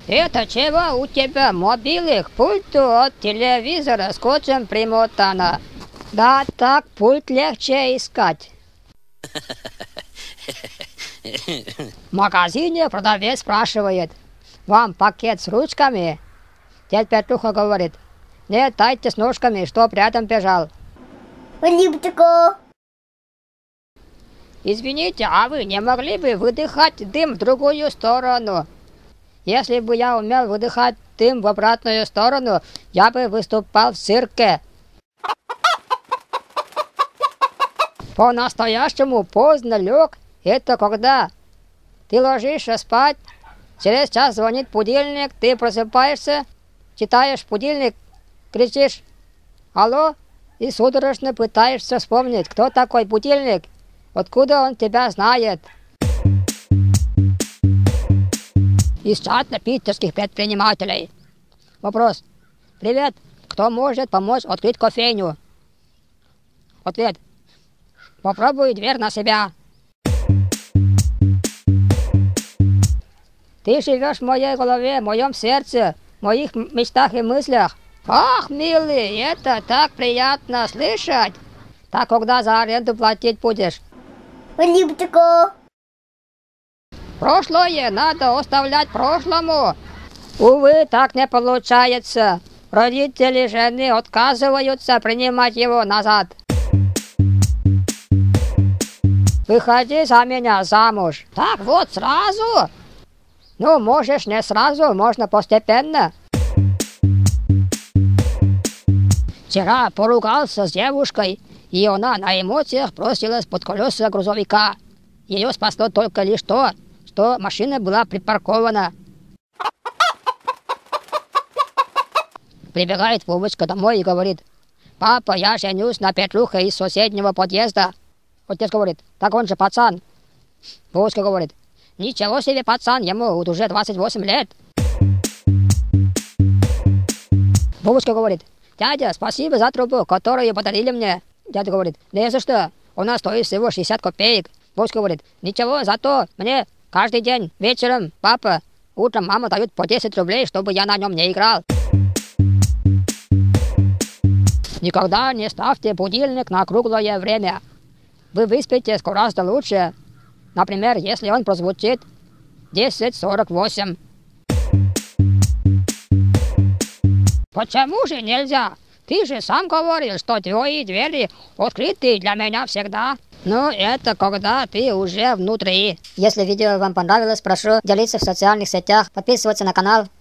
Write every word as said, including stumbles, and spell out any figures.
Это чего у тебя мобильный к пульту от телевизора скотчем примотано? Да так пульт легче искать. В магазине продавец спрашивает: вам пакет с ручками? Дед Петруха говорит: нет, дайте с ножками, чтоб рядом бежал. Извините, а вы не могли бы выдыхать дым в другую сторону? Если бы я умел выдыхать дым в обратную сторону, я бы выступал в цирке. По-настоящему поздно лег — это когда ты ложишься спать, через час звонит будильник, ты просыпаешься, читаешь будильник, кричишь «Алло!» и судорожно пытаешься вспомнить, кто такой будильник, откуда он тебя знает. Из чата питерских предпринимателей. Вопрос: привет, кто может помочь открыть кофейню? Ответ: попробуй дверь на себя. Ты живешь в моей голове, в моем сердце, в моих мечтах и мыслях. Ах, милый, это так приятно слышать. Так когда за аренду платить будешь? Прошлое надо оставлять прошлому. Увы, так не получается. Родители жены отказываются принимать его назад. Выходи за меня замуж. Так вот сразу? Ну, можешь не сразу, можно постепенно. Вчера поругался с девушкой, и она на эмоциях бросилась под колеса грузовика. Ее спасло только лишь то, что машина была припаркована. Прибегает Вовочка домой и говорит: папа, я женюсь на Петрухе из соседнего подъезда. Отец говорит: так он же пацан. Вовочка говорит: ничего себе пацан, ему вот уже двадцать восемь лет. Вовочка говорит: дядя, спасибо за трубу, которую подарили мне. Дядя говорит: не за что, у нас стоит всего шестьдесят копеек. Вовочка говорит: ничего, зато мне каждый день вечером папа, утром мама дают по десять рублей, чтобы я на нем не играл. Никогда не ставьте будильник на круглое время. Вы выспитесь гораздо лучше. Например, если он прозвучит десять сорок восемь. Почему же нельзя? Ты же сам говорил, что твои двери открыты для меня всегда. Ну, это когда ты уже внутри. Если видео вам понравилось, прошу делиться в социальных сетях, подписываться на канал.